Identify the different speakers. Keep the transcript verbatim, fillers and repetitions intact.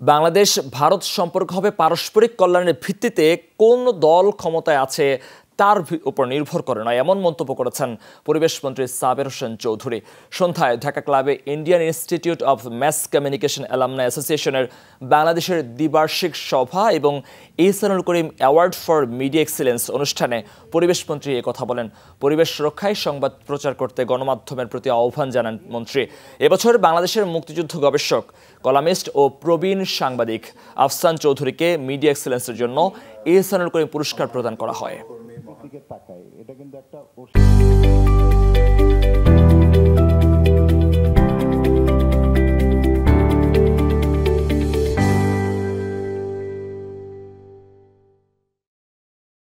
Speaker 1: বাংলাদেশ ভারত সম্পর্ক হবে পারস্পরিক কল্যাণের ভিত্তিতে, কোন দল ক্ষমতায় আছে তার উপর নির্ভর করে না, এমন মন্তব্য করেছেন পরিবেশ মন্ত্রী সাবের হোসেন চৌধুরী। সন্ধ্যায় ঢাকা ক্লাবে Indian Institute of Mass Communication alumni অ্যাসোসিয়েশনের বাংলাদেশের দ্বিবার্ষিক সভা এবং Ihsanul Karim award for media excellence অনুষ্ঠানে পরিবেশ মন্ত্রী একথা বলেন। পরিবেশ রক্ষায় সংবাদ প্রচার করতে গণমাধ্যমের প্রতি আহ্বান জানান মন্ত্রী। এবছর বাংলাদেশের মুক্তিযুদ্ধ গবেষক, কলামিস্ট ও প্রবীণ সাংবাদিক আফসান চৌধুরীকে মিডিয়া এক্সিলেন্সের জন্য ইহসানুল করিম পুরস্কার প্রদান করা হয়।